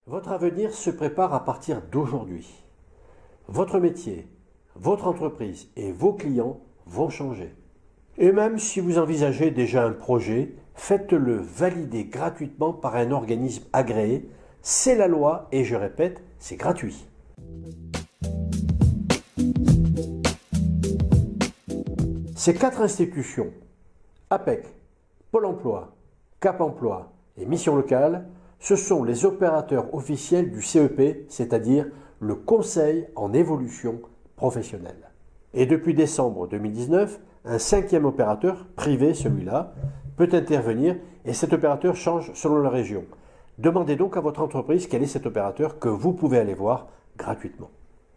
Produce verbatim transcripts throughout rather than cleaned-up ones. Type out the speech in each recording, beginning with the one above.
Votre avenir se prépare à partir d'aujourd'hui. Votre métier, votre entreprise et vos clients vont changer. Et même si vous envisagez déjà un projet, faites-le valider gratuitement par un organisme agréé. C'est la loi et je répète, c'est gratuit. Ces quatre institutions, A P E C, Pôle emploi, Cap emploi et Mission locale, ce sont les opérateurs officiels du C E P, c'est-à-dire le Conseil en évolution professionnelle. Et depuis décembre deux mille dix-neuf, un cinquième opérateur, privé celui-là, peut intervenir et cet opérateur change selon la région. Demandez donc à votre entreprise quel est cet opérateur que vous pouvez aller voir gratuitement.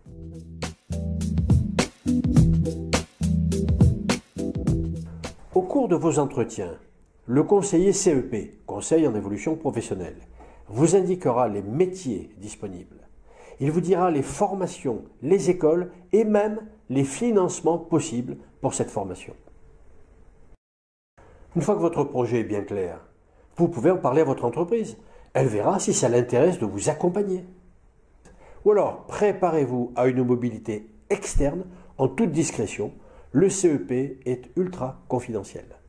Au cours de vos entretiens, le conseiller C E P, Conseil en évolution professionnelle, vous indiquera les métiers disponibles. Il vous dira les formations, les écoles et même les financements possibles pour cette formation. Une fois que votre projet est bien clair, vous pouvez en parler à votre entreprise. Elle verra si ça l'intéresse de vous accompagner. Ou alors, préparez-vous à une mobilité externe en toute discrétion. Le C E P est ultra confidentiel.